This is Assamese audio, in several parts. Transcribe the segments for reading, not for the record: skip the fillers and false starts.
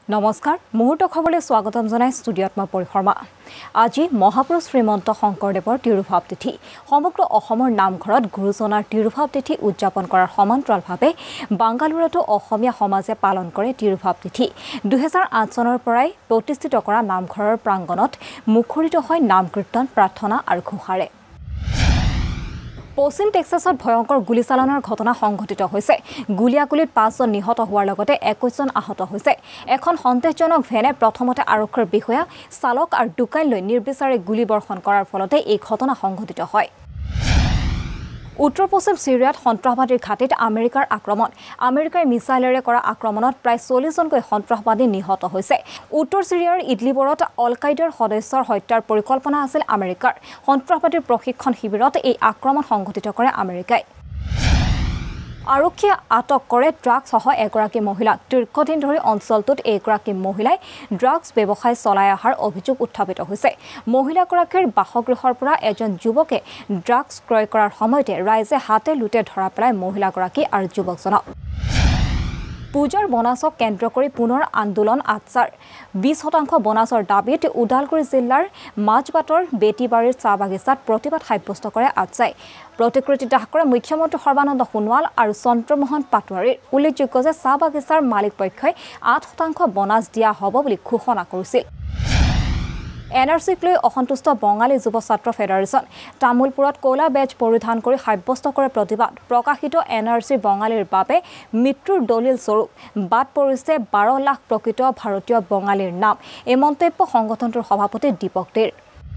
নমস্কাৰ মুহূৰ্ত খবৰলৈ স্বাগতম জনাই ষ্টুডিঅ'ত মই পৰিশৰ্মা আজি মহাপুৰুষ শ্ৰীমন্ত শংকৰদেৱৰ তিৰুভাৱ তিথি সমগ্ৰ অসমৰ নামঘৰত গুৰুজনাৰ তিৰুভাৱ তিথি উদযাপন কৰাৰ সমান্তৰালভাৱে বাংগালুৰুতো অসমীয়া সমাজে পালন কৰে তিৰুভাৱ তিথি 2008 চনৰ পৰাই প্ৰতিষ্ঠিত কৰা নামঘৰৰ প্ৰাংগণত মুখৰিত হয় নাম কীৰ্তন প্ৰাৰ্থনা আৰু ঘোষাৰে পশ্চিম টেক্সাছত ভয়ংকৰ গুলীচালনাৰ ঘটনা সংঘটিত হৈছে গুলিয়াগুলিত 5 জন নিহত হোৱাৰ লগতে 21 জন আহত হৈছে এখন সন্দেহজনক ভেনে প্ৰথমতে আৰক্ষীৰ বিষয়া চালক আৰু দোকানলৈ নিৰ্বিচাৰে গুলী বৰ্ষণ কৰাৰ ফলতে এই ঘটনা সংঘটিত হয় উত্তৰ পশ্চিম সিৰিয়াত সন্ত্ৰাসবাদীৰ ঘাটিত আমেৰিকাৰ আক্ৰমণ আমেৰিকাৰ মিছাইলেৰে কৰা আক্ৰমণত প্ৰায় 40 জনকৈ সন্ত্ৰাসবাদী নিহত হৈছে উত্তৰ সিৰিয়াৰ ইডলিবৰত অল-কায়দাৰ সদস্যৰ হত্যাৰ পৰিকল্পনা আছিল আমেৰিকাৰ সন্ত্ৰাসবাদীৰ প্ৰশিক্ষণ শিবিৰত এই আক্ৰমণ সংঘটিত কৰে আমেৰিকাই আৰক্ষীয়ে আটক কৰে ড্ৰাগছ সহ এগৰাকী মহিলাক দীৰ্ঘদিন ধৰি অঞ্চলটোত এগৰাকী মহিলাই ড্ৰাগছ ব্যৱসায় চলাই অহাৰ অভিযোগ উত্থাপিত হৈছে মহিলাগৰাকীৰ বাসগৃহৰ পৰা এজন যুৱকে ড্ৰাগছ ক্ৰয় কৰাৰ সময়তে ৰাইজে হাতে লুটে ধৰা পেলাই মহিলাগৰাকী আৰু যুৱকজনক পূজাৰ বনাছক কেন্দ্ৰ কৰি পুনৰ আন্দোলন আটছাৰ 20% বনাছৰ দাবীত উদালগুৰি জিলাৰ মাজবাটৰ বেটিবাৰীৰ চাহ বাগিচাত প্ৰতিবাদ সাব্যস্ত কৰে আটছাই প্ৰতিক্ৰিয়া দাখ কৰে মুখ্যমন্ত্ৰী সৰ্বানন্দ সোণোৱাল আৰু চন্দ্ৰমোহন পাটোৱাৰীৰ উল্লেখযোগ্য যে চাহ বাগিচাৰ মালিক পক্ষই 8% বনাছ দিয়া হ'ব বুলি ঘোষণা কৰিছিল এনআৰচিক লৈ অসন্তুষ্ট বঙালী যুৱ ছাত্ৰ ফেডাৰেশ্যন তামুলপুৰত ক'লা বেজ পৰিধান কৰি সাব্যস্ত কৰে প্ৰতিবাদ প্ৰকাশিত এনআৰচি বঙালীৰ বাবে মৃত্যুৰ দলিল স্বৰূপ বাদ পৰিছে 12 লাখ প্ৰকৃত ভাৰতীয় বঙালীৰ নাম এই মন্তব্য সংগঠনটোৰ সভাপতি দীপক দেৰ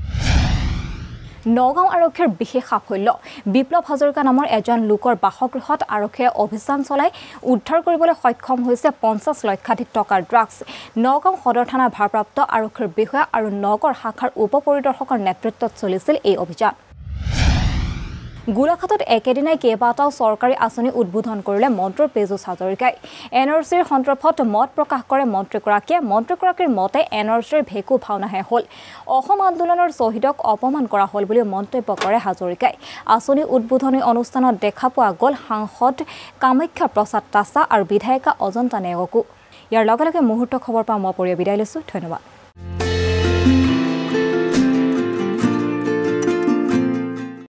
নগাঁও আৰক্ষীৰ বিশেষ সাফল্য বিপ্লৱ হাজৰিকা নামৰ এজন লোকৰ বাসগৃহত আৰক্ষীয়ে অভিযান চলাই উদ্ধাৰ কৰিবলৈ সক্ষম হৈছে 50 লক্ষাধিক টকাৰ ড্ৰাগছ নগাঁও সদৰ থানাৰ ভাৰপ্ৰাপ্ত আৰক্ষীৰ বিষয়া আৰু নগৰ শাখাৰ উপ পৰিদৰ্শকৰ নেতৃত্বত চলিছিল এই অভিযান গোলাঘাটত একেদিনাই কেইবাটাও চৰকাৰী আঁচনি উদ্বোধন কৰিলে মন্ত্ৰী পেজুছ হাজৰিকাই এনআৰচিৰ সন্দৰ্ভত মত প্ৰকাশ কৰে মন্ত্ৰীগৰাকীৰ মতে এনআৰচিৰ ভেকু ভাওনাহে হ'ল অসম আন্দোলনৰ শ্বহীদক অপমান কৰা হ'ল বুলি মন্তব্য কৰে হাজৰিকাই আঁচনি উদ্বোধনী অনুষ্ঠানত দেখা পোৱা গ'ল সাংসদ কামাখ্যা প্ৰসাদ তাছা আৰু বিধায়িকা অজন্তা নেওগকো ইয়াৰ লগে লগে মুহূৰ্ত খবৰ পাম মই পৰিয়া বিদায় লৈছো ধন্যবাদ